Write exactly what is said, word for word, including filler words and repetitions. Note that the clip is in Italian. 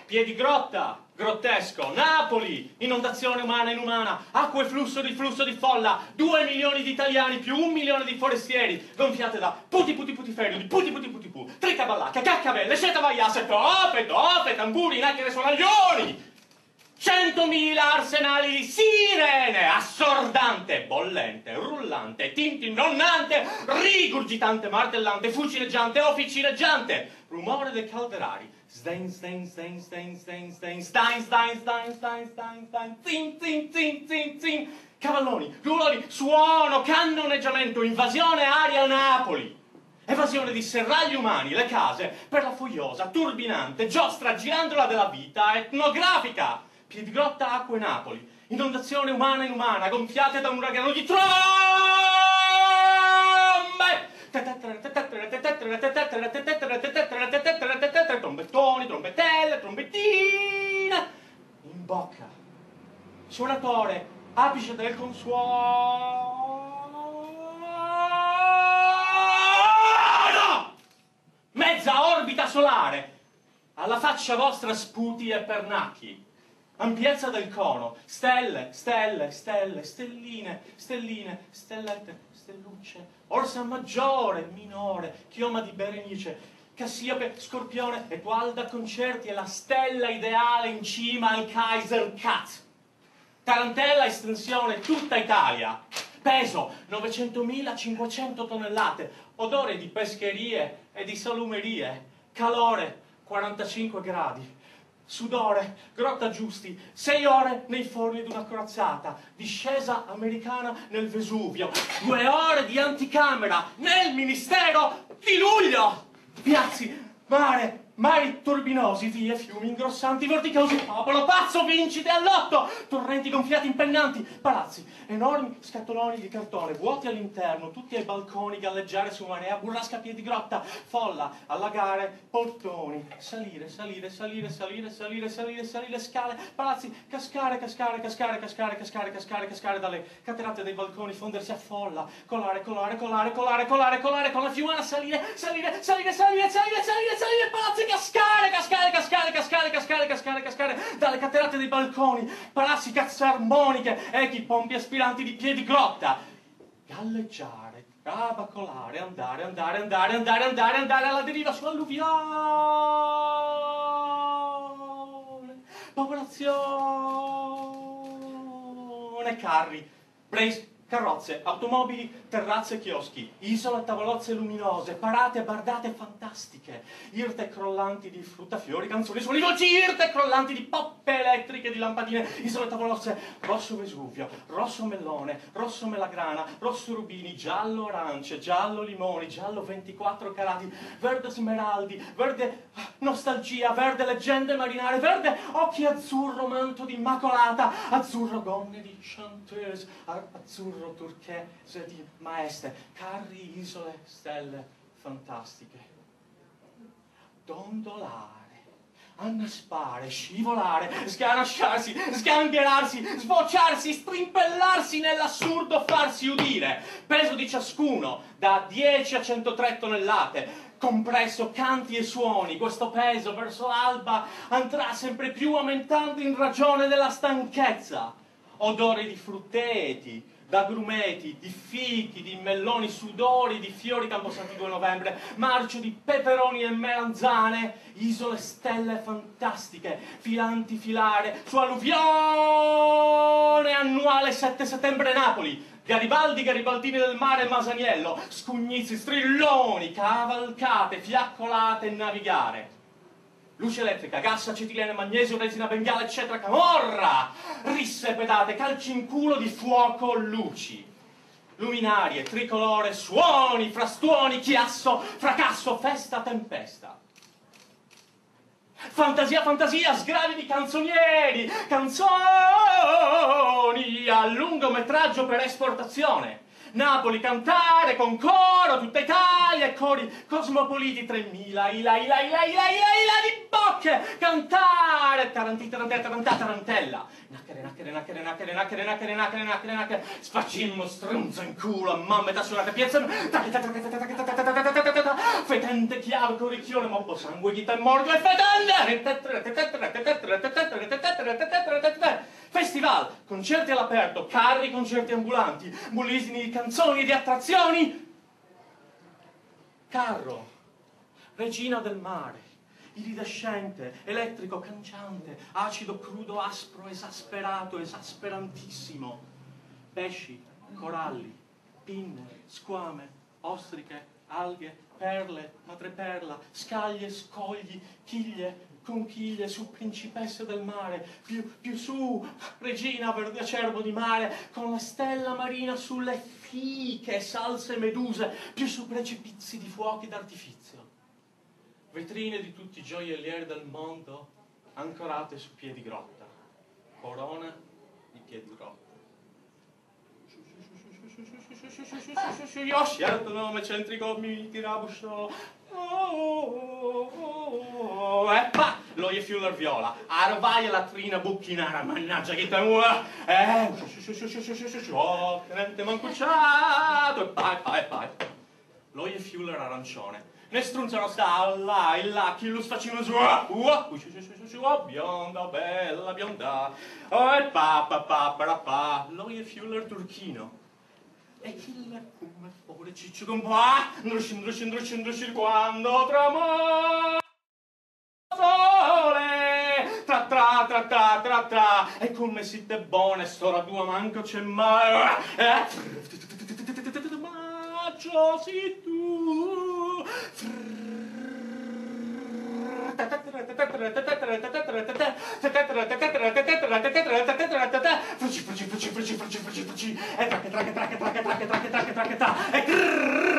Piedigrotta, grottesco. Napoli, inondazione umana inumana, acqua e flusso di flusso di folla, due milioni di italiani più un milione di forestieri, gonfiate da puti puti puti ferri, di puti puti puti pu, tricaballacca, caccavelle, sceta vaiasse, tope, tope, tamburi, nacchere suonaglioni, centomila arsenali di sirene, assordante, bollente, rullante, tintinnonnante, rigurgitante, martellante, fucileggiante, officineggiante, rumore dei calderari, Stein, stein, stein, stein, stein, stein, stein, stein, stein, stein, stein, stein, zin, zin, zin, zin, zin, cavalloni, ruloni, suono, cannoneggiamento, invasione aria Napoli, evasione di serragli umani, le case, per la fogliosa, turbinante, giostra girandola della vita etnografica, Piedigrotta, acque Napoli, inondazione umana inumana, gonfiate da un uragano di trombe! Trombettoni, trombettelle, trombettine in bocca, suonatore, apice del consuono, mezza orbita solare, alla faccia vostra sputi e pernacchi, ampiezza del cono, stelle, stelle, stelle, stelline, stelline, stellette, stellucce, orsa maggiore, minore, chioma di Berenice, Cassiope, Scorpione, Etoile da concerti e la stella ideale in cima al Kaiser Katz. Tarantella, estensione, tutta Italia. Peso, novecentomilacinquecento tonnellate. Odore di pescherie e di salumerie. Calore, quarantacinque gradi. Sudore, Grotta Giusti, sei ore nei forni di una corazzata, discesa americana nel Vesuvio, due ore di anticamera nel Ministero di Luglio, piazzi, mare, mari turbinosi, vie, fiumi ingrossanti, vorticosi, popolo pazzo, vincite all'otto, torrenti gonfiati impennanti, palazzi, enormi scatoloni di cartone, vuoti all'interno, tutti ai balconi, galleggiare su marea, burrasca Piedigrotta, folla, allagare, portoni, salire, salire, salire, salire, salire, salire, salire, scale, palazzi, cascare, cascare, cascare, cascare, cascare, cascare, cascare dalle caterate dei balconi, fondersi a folla, colare, colare, colare, colare, colare, colare, con la fiumana, salire, salire, salire, salire, salire, salire, salire, palazzi, cascare, cascare, cascare, cascare, cascare, cascare, cascare, dalle caterate dei balconi, palazzi, cazzarmoniche, echi, pompi aspiranti di Piedigrotta, galleggiare, trabacolare, andare, andare, andare, andare, andare, andare alla deriva su alluvione, popolazione, carri, brace, carrozze, automobili, terrazze, chioschi, isole, tavolozze luminose, parate, bardate fantastiche, irte crollanti di fruttafiori, canzoni, suoni voci, irte crollanti di poppe elettriche, di lampadine, isole, tavolozze, rosso Vesuvio, rosso melone, rosso melagrana, rosso rubini, giallo arance, giallo limoni, giallo ventiquattro carati, verde smeraldi, verde nostalgia, verde leggende marinare, verde occhi azzurro, manto di immacolata, azzurro gonne di chanteuse, azzurro turchese di maestre, carri, isole, stelle fantastiche, dondolare, annaspare, scivolare, sganasciarsi, sgangherarsi, sbocciarsi, strimpellarsi nell'assurdo, farsi udire, peso di ciascuno da dieci a centotré tonnellate, compresso canti e suoni, questo peso verso l'alba andrà sempre più aumentando in ragione della stanchezza, odore di frutteti, d'agrumeti, di fichi, di meloni, sudori, di fiori Camposanto due novembre, marcio di peperoni e melanzane, isole, stelle fantastiche, filanti filare, su alluvione annuale sette settembre Napoli, Garibaldi, Garibaldini del mare, Masaniello, scugnizi, strilloni, cavalcate, fiaccolate e navigare. Luce elettrica, gas, acetilene, magnesio, resina, bengala, eccetera, camorra, risse pedate, calci in culo di fuoco, luci, luminarie, tricolore, suoni, frastuoni, chiasso, fracasso, festa, tempesta. Fantasia, fantasia, sgravi di canzonieri, canzoni a lungometraggio per esportazione. Napoli, cantare con coro, tutta Italia e cori cosmopoliti, tremila, ila, ila, ila, ila, ila, ila di bocche, cantare tarantè, tarantì, tarantè, tarantà, tarantella. Nacchere, nacchere, nacchere, nacchere, nacchere, nacchere, nacchere, nacchere, nacchere. Sfacimmo stronzo in culo a mamma metà sulla piazza. Fetente chiave, coricchione, moppo, sangue, ghita e morto e fetente. Festival, concerti all'aperto, carri, concerti ambulanti, bullismi di canzoni e di attrazioni. Carro, regina del mare, iridescente, elettrico, canciante, acido, crudo, aspro, esasperato, esasperantissimo. Pesci, coralli, pinne, squame, ostriche, alghe, perle, madreperla, scaglie, scogli, chiglie, conchiglie, su principesse del mare, più, più su, regina verde acerbo di mare, con la stella marina sulle fiche salse meduse, più su precipizi di fuochi d'artifizio. Vetrine di tutti i gioiellieri del mondo, ancorate su piedi grotta, corona di piedi grotta. Io ho scelto il nome centrico, mi tirabuscio. E pa! Loie Fuller viola, arvaia latrina bucchinara, mannaggia che te muore. Eh, oh, tenente mancucciato, e pa, e pa, e pa. Loie Fuller arancione. Ne strunzano sta là e là, chi lo sfacino su, uh, bionda, bella bionda. Oh, e pa, pa, pa, pa, pa. Loie Fuller turchino. E chi la come povero ciccio con pa, ndrusci, ndrusci, ndrusci, ndrusci, quando trama sole, tra tra tra tra tra tra, e come siete buone, stora tua manco c'è mai, eh? Maggio si tu, fruci, fruci, fruci, fruci, fruci, fruci, fruci, e tracche, tracche, tracche, tracche, tracche, tracche, tracche, tracche, e